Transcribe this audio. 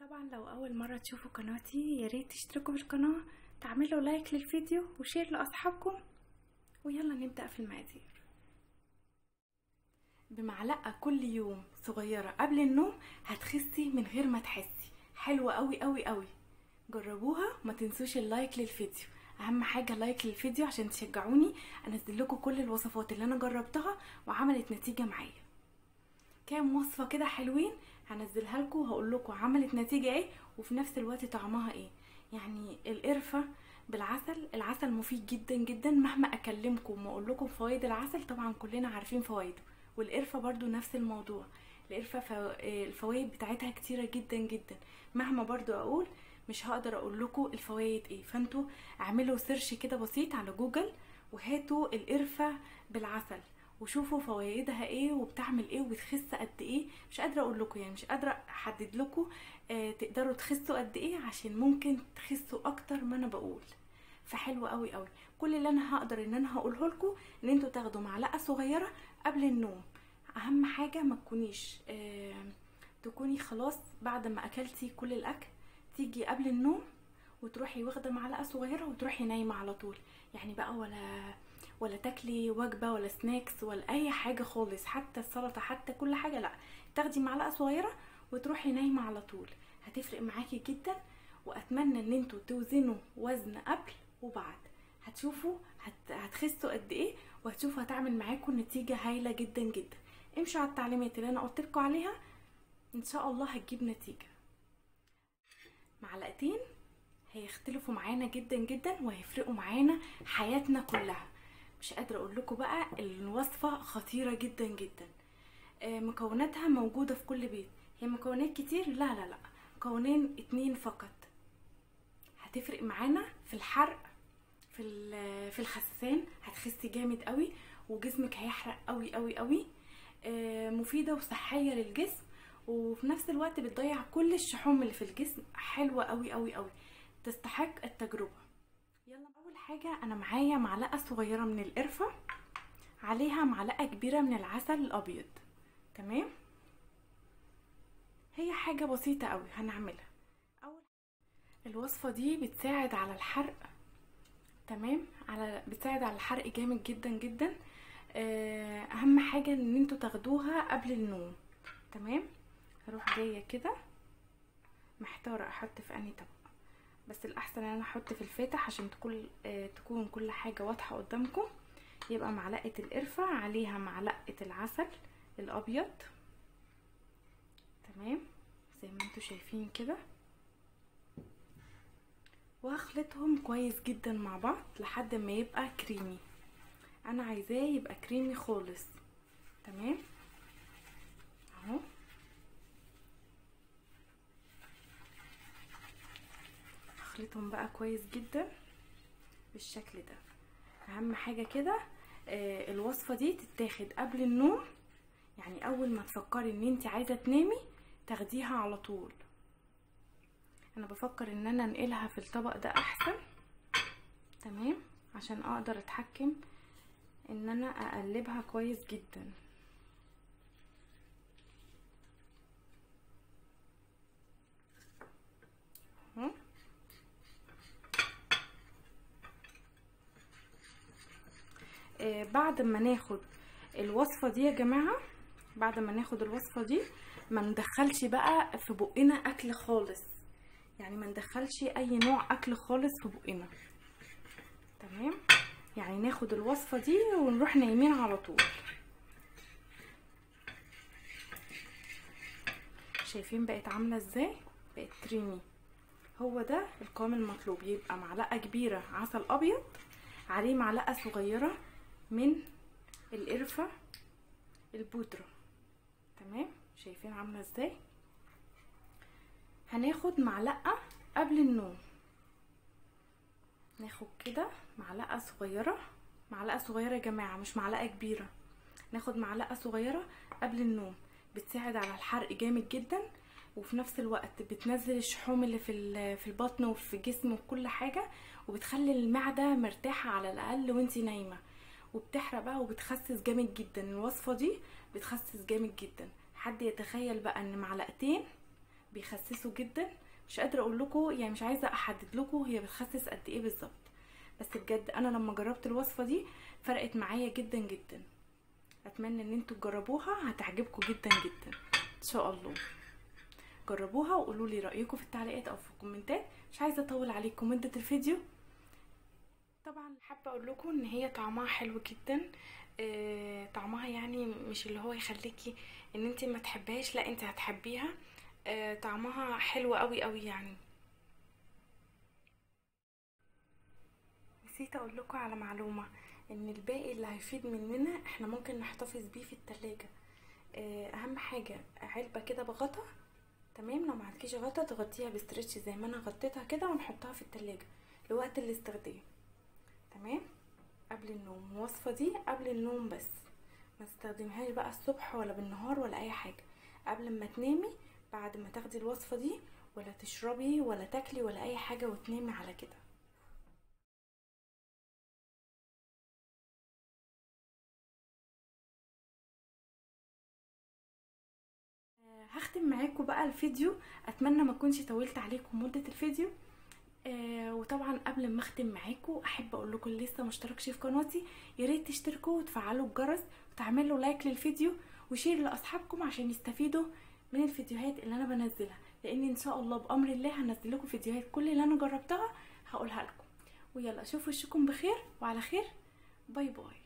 طبعا لو اول مره تشوفوا قناتي يا ريت تشتركوا في القناه، تعملوا لايك للفيديو وشير لاصحابكم. ويلا نبدا في المقادير. بمعلقه كل يوم صغيره قبل النوم هتخسي من غير ما تحسي. حلوه قوي قوي قوي، جربوها. ما تنسوش اللايك للفيديو، اهم حاجه لايك للفيديو عشان تشجعوني انزل لكم كل الوصفات اللي انا جربتها وعملت نتيجه معايا. كام وصفه كده حلوين هنزلها لكم وهقول لكم عملت نتيجه ايه وفي نفس الوقت طعمها ايه. يعني القرفه بالعسل، العسل مفيد جدا جدا. مهما اكلمكم واقول لكم فوائد العسل طبعا كلنا عارفين فوائده، والقرفه برضو نفس الموضوع. القرفه الفوائد بتاعتها كتيره جدا جدا، مهما برضو اقول مش هقدر اقول لكم الفوائد ايه. فانتوا اعملوا سيرش كده بسيط على جوجل وهاتوا القرفه بالعسل وشوفوا فوائدها ايه وبتعمل ايه وبتخس قد ايه. مش قادره اقول لكم، يعني مش قادره احدد لكم تقدروا تخسوا قد ايه، عشان ممكن تخسوا اكتر ما انا بقول. فحلو قوي قوي. كل اللي انا هقدر ان انا هقوله لكم ان انتوا تاخدوا معلقه صغيره قبل النوم. اهم حاجه ما تكونيش تكوني خلاص بعد ما اكلتي كل الاكل تيجي قبل النوم وتروحي واخده معلقه صغيره وتروحي نايمه على طول. يعني بقى ولا تاكلي وجبه ولا سناكس ولا اي حاجه خالص، حتى السلطه حتى كل حاجه، لا، تاخدي معلقه صغيره وتروحي نايمه على طول. هتفرق معاكي جدا. واتمنى ان انتوا توزنوا وزن قبل وبعد، هتشوفوا هتخسوا قد ايه، وهتشوفوا هتعمل معاكم نتيجه هايله جدا جدا. امشوا على التعليمات اللي انا قلت لكم عليها ان شاء الله هتجيب نتيجه. معلقتين هيختلفوا معانا جدا جدا وهيفرقوا معانا حياتنا كلها. مش قادره اقول لكم بقى الوصفه خطيره جدا جدا. مكوناتها موجوده في كل بيت. هي مكونات كتير؟ لا لا لا، مكونين 2 فقط. هتفرق معانا في الحرق، في الخسسان. هتخسي جامد قوي وجسمك هيحرق قوي قوي قوي. مفيده وصحيه للجسم، وفي نفس الوقت بتضيع كل الشحوم اللي في الجسم. حلوه قوي قوي قوي، تستحق التجربه. يلا، اول حاجه انا معايا معلقه صغيره من القرفه، عليها معلقه كبيره من العسل الابيض. تمام، هي حاجه بسيطه قوي هنعملها. اول الوصفه دي بتساعد على الحرق. تمام، بتساعد على الحرق جامد جدا جدا. اهم حاجه ان انتوا تاخدوها قبل النوم. تمام، هروح جايه كده محتاره احط في انهي طبق، بس الاحسن ان انا احط في الفاتح عشان تكون كل حاجه واضحه قدامكم. يبقى معلقه القرفه عليها معلقه العسل الابيض. تمام، زي ما انتوا شايفين كده، وهخلطهم كويس جدا مع بعض لحد ما يبقى كريمي. انا عايزاه يبقى كريمي خالص. تمام اهو، هخلطهم بقى كويس جدا بالشكل ده. اهم حاجه كده الوصفه دي تتاخد قبل النوم، يعني اول ما تفكري ان انت عايزه تنامي تاخديها على طول. انا بفكر ان انا انقلها في الطبق ده احسن. تمام، عشان اقدر اتحكم ان انا اقلبها كويس جدا. بعد ما ناخد الوصفه دي يا جماعه، بعد ما ناخد الوصفه دي ما ندخلش بقى في بقنا اكل خالص، يعني ما ندخلش اي نوع اكل خالص في بقنا. تمام، يعني ناخد الوصفه دي ونروح نايمين على طول. شايفين بقت عامله ازاي؟ بقت كريمي. هو ده القوام المطلوب، يبقى معلقه كبيره عسل ابيض عليه معلقه صغيره من القرفه البودره. تمام، شايفين عامله ازاي؟ هناخد معلقه قبل النوم، ناخد كده معلقه صغيره. معلقه صغيره يا جماعه، مش معلقه كبيره. ناخد معلقه صغيره قبل النوم، بتساعد على الحرق جامد جدا، وفي نفس الوقت بتنزل الشحوم اللي في البطن وفي الجسم وكل حاجه، وبتخلي المعده مرتاحه على الاقل وانتي نايمه، وبتحرق بقى وبتخسس جامد جدا. الوصفه دي بتخسس جامد جدا. حد يتخيل بقى ان معلقتين بيخسسوا جدا. مش قادره اقول لكم، يعني مش عايزه احدد لكم هي بتخسس قد ايه بالظبط، بس بجد انا لما جربت الوصفه دي فرقت معايا جدا جدا. اتمنى ان انتوا تجربوها، هتعجبكم جدا جدا ان شاء الله. جربوها وقولوا لي رايكم في التعليقات او في الكومنتات. مش عايزه اطول عليكم مده الفيديو. طبعا حابه اقول لكم ان هي طعمها حلو جدا. طعمها يعني مش اللي هو يخليكي ان انت ما تحبهاش، لا انت هتحبيها. طعمها حلو قوي قوي يعني. نسيت اقول لكم على معلومه، ان الباقي اللي هيفيد مننا احنا ممكن نحتفظ بيه في التلاجة. اهم حاجه علبه كده بغطا، تمام. لو ما عندكيش غطا تغطيها بستريتش زي ما انا غطيتها كده، ونحطها في التلاجة لوقت الاستخدام، تمام. قبل النوم، الوصفه دي قبل النوم بس، ما تستخدمهاش بقى الصبح ولا بالنهار ولا اي حاجه. قبل ما تنامي، بعد ما تاخدي الوصفه دي، ولا تشربي ولا تاكلي ولا اي حاجه وتنامي على كده. هختم معاكم بقى الفيديو. اتمنى ما اكونش طولت عليكم مده الفيديو. وطبعا قبل ما اختم معاكم احب اقول لكم اللي لسه مشتركش في قناتي، يا ريت تشتركوا وتفعلوا الجرس وتعملوا لايك للفيديو وشير لاصحابكم عشان يستفيدوا من الفيديوهات اللي انا بنزلها، لان ان شاء الله بامر الله هنزل لكم فيديوهات كل اللي انا جربتها هقولها لكم. ويلا اشوف وشكم بخير وعلى خير. باي باي.